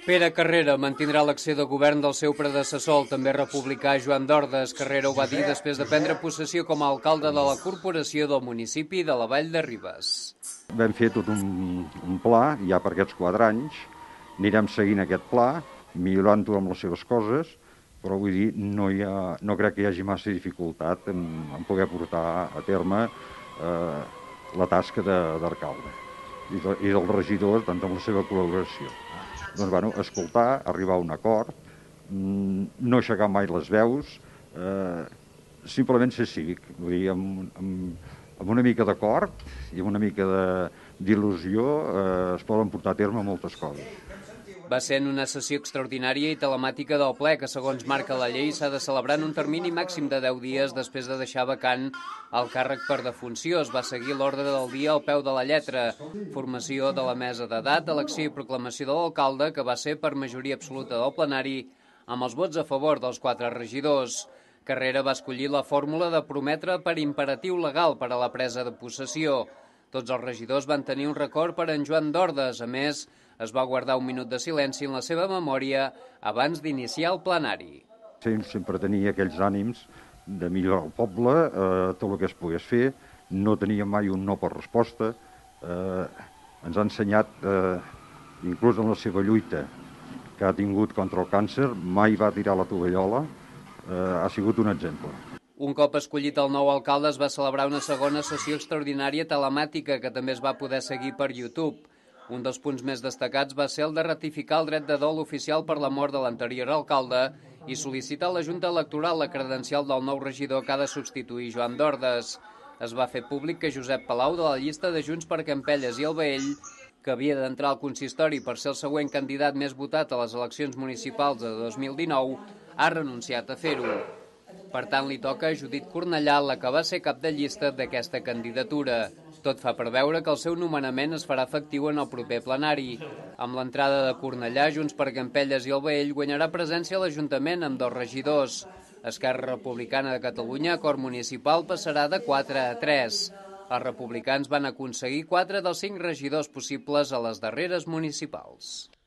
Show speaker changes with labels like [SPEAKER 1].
[SPEAKER 1] Pere Carrera mantindrà l'acció de govern del seu predecessor, el també republicà Joan Dordes. Carrera ho va dir després de prendre possessió com a alcalde de la corporació del municipi de la Vall de Ribes.
[SPEAKER 2] Vam fer tot un pla, ja per aquests 4 anys, anirem seguint aquest pla, millorant-ho amb les seves coses, però vull dir, no crec que hi hagi massa dificultat en poder portar a terme la tasca d'alcalde i dels regidors, doncs, amb la seva col·laboració. Doncs, bueno, escoltar, arribar a un acord, no aixecar mai les veus, simplement ser cívic, vull dir, amb una mica d'acord i amb una mica d'il·lusió es poden portar a terme moltes coses.
[SPEAKER 1] Va ser en una sessió extraordinària i telemàtica del ple que, segons marca la llei, s'ha de celebrar en un termini màxim de 10 dies després de deixar vacant el càrrec per defunció. Es va seguir l'ordre del dia al peu de la lletra. Formació de la mesa d'edat, elecció i proclamació de l'alcalde, que va ser per majoria absoluta del plenari, amb els vots a favor dels 4 regidors. Carrera va escollir la fórmula de prometre per imperatiu legal per a la presa de possessió. Tots els regidors van tenir un record per en Joan Dordes. A més, es va guardar un minut de silenci en la seva memòria abans d'iniciar el plenari.
[SPEAKER 2] Sempre tenia aquells ànims de millorar el poble, tot el que es pogués fer, no tenia mai un no per resposta. Ens ha ensenyat, inclús en la seva lluita que ha tingut contra el càncer, mai va tirar la tovallola, ha sigut un exemple.
[SPEAKER 1] Un cop escollit el nou alcalde es va celebrar una segona sessió extraordinària telemàtica que també es va poder seguir per YouTube. Un dels punts més destacats va ser el de ratificar el dret de dol oficial per la mort de l'anterior alcalde i sol·licitar a la Junta Electoral la credencial del nou regidor que ha de substituir Joan Dordes. Es va fer públic que Josep Palau, de la llista de Junts per Campelles i el Baell, que havia d'entrar al consistori per ser el següent candidat més votat a les eleccions municipals de 2019, ha renunciat a fer-ho. Per tant, li toca a Judit Cornellà, la que va ser cap de llista d'aquesta candidatura. Tot fa preveure que el seu nomenament es farà efectiu en el proper plenari. Amb l'entrada de Cornellà, Junts per Campelles i el Baell guanyarà presència a l'Ajuntament amb 2 regidors. Esquerra Republicana de Catalunya, acord municipal, passarà de 4 a 3. Els republicans van aconseguir 4 dels 5 regidors possibles a les darreres municipals.